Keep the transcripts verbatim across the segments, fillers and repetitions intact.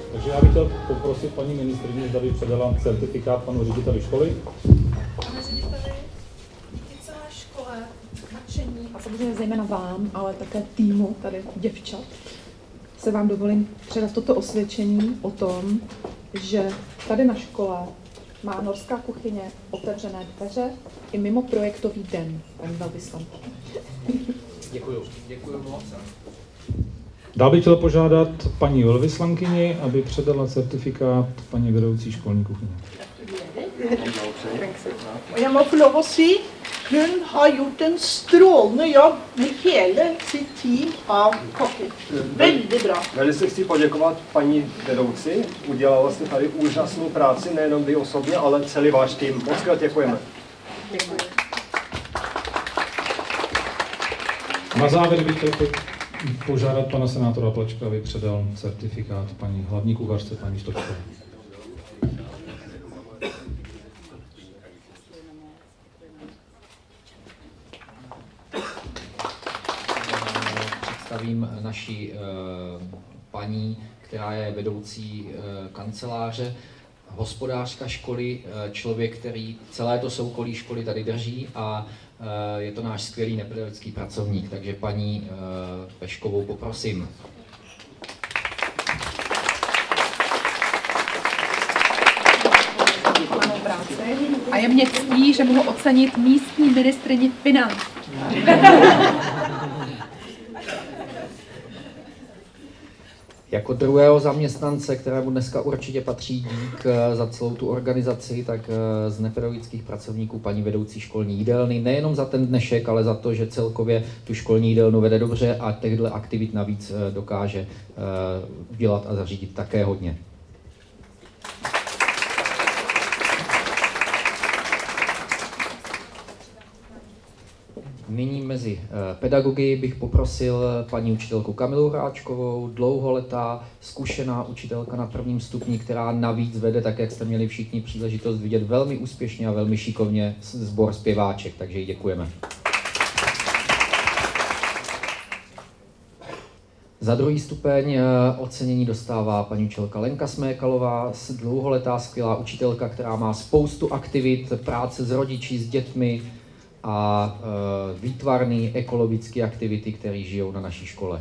Takže já bych chtěl poprosit paní ministryni, zda by předala certifikát panu řediteli školy. Pane řediteli, díky celé škole, nadšení a samozřejmě zejména vám, ale také týmu tady děvčat, se vám dovolím předat toto osvědčení o tom, že tady na škole má Norská kuchyně otevřené dveře i mimo projektový den, paní velvyslankyně. Děkuju. Děkuju moc. Dál bych chtěl požádat paní velvyslankyni, aby předala certifikát paní vedoucí školní kuchyně. Jeg må få lov å si, hun har gjort en strålende jobb med hele sitt team av kokker. Veldig bra. Velice chci poděkovat paní vedoucí. Udělala jste tady úžasnou práci, nejenom vy osobně, ale celý váš tým. Moc krát děkujeme. Děkuji. Na závěr bych chtěl požádat pana senátora Plačka, aby předal certifikát paní hlavní kuchařce, paní Stočkové. Představím naši uh, paní, která je vedoucí uh, kanceláře, hospodářka školy, uh, člověk, který celé to soukolí školy tady drží a uh, je to náš skvělý nepedagogický pracovník, takže paní uh, Peškovou poprosím. A je mě ctí, že mohu ocenit místní ministryni financí. Jako druhého zaměstnance, kterému dneska určitě patří dík za celou tu organizaci, tak z nepedagogických pracovníků paní vedoucí školní jídelny, nejenom za ten dnešek, ale za to, že celkově tu školní jídelnu vede dobře a těchto aktivit navíc dokáže dělat a zařídit také hodně. Nyní mezi pedagogy bych poprosil paní učitelku Kamilu Hráčkovou, dlouholetá, zkušená učitelka na prvním stupni, která navíc vede, tak jak jste měli všichni příležitost vidět, velmi úspěšně a velmi šikovně sbor zpěváček, takže jí děkujeme. Za druhý stupeň ocenění dostává paní učitelka Lenka Smékalová, dlouholetá skvělá učitelka, která má spoustu aktivit, práce s rodiči, s dětmi, a e, výtvarné ekologické aktivity, které žijou na naší škole.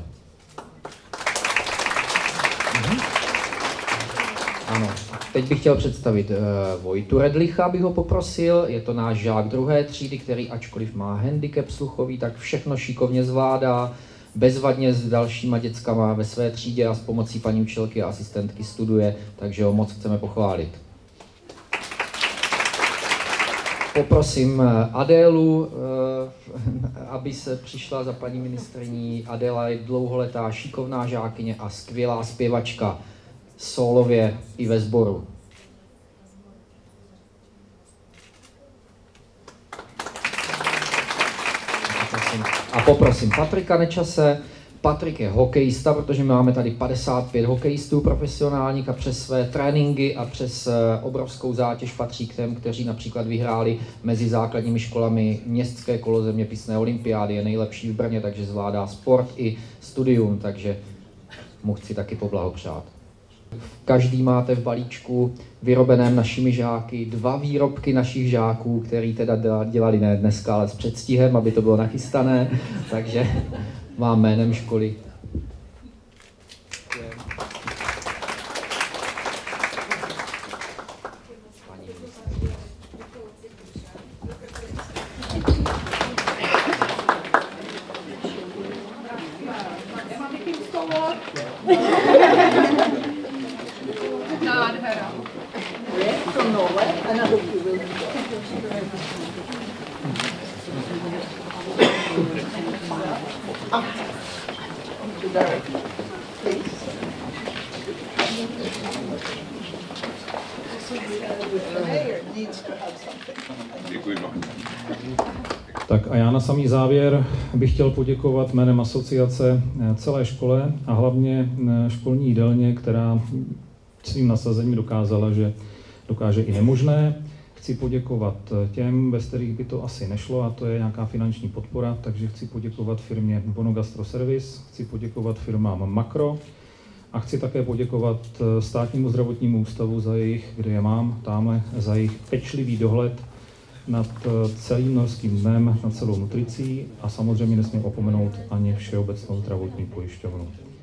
Mhm. Ano, teď bych chtěl představit e, Vojtu Redlicha, bych ho poprosil. Je to náš žák druhé třídy, který ačkoliv má handicap sluchový, tak všechno šikovně zvládá, bezvadně s dalšíma dětskama ve své třídě a s pomocí paní učitelky a asistentky studuje, takže ho moc chceme pochválit. Poprosím Adélu, aby se přišla za paní ministryní. Adéla je dlouholetá šikovná žákyně a skvělá zpěvačka, sólově i ve sboru. A poprosím Patrika Nečase. Patrik je hokejista, protože máme tady padesát pět hokejistů profesionálních a přes své tréninky a přes obrovskou zátěž patří k těm, kteří například vyhráli mezi základními školami městské kolo zeměpisné olympiády, je nejlepší v Brně, takže zvládá sport i studium, takže mu chci taky poblahopřát. Každý máte v balíčku vyrobeném našimi žáky dva výrobky našich žáků, který teda dělali ne dneska, ale s předstihem, aby to bylo nachystané, takže vám jménem školy. Nádhera. Tak a já na samý závěr bych chtěl poděkovat jménem asociace celé škole a hlavně školní jídelně, která svým nasazením dokázala, že dokáže i nemožné. Chci poděkovat těm, bez kterých by to asi nešlo, a to je nějaká finanční podpora, takže chci poděkovat firmě Bonogastro Service, chci poděkovat firmám Makro A chci také poděkovat Státnímu zdravotnímu ústavu za jejich, kde je mám, tamhle, za jejich pečlivý dohled nad celým norským dnem, nad celou nutricí a samozřejmě nesmím opomenout ani Všeobecnou zdravotní pojišťovnu.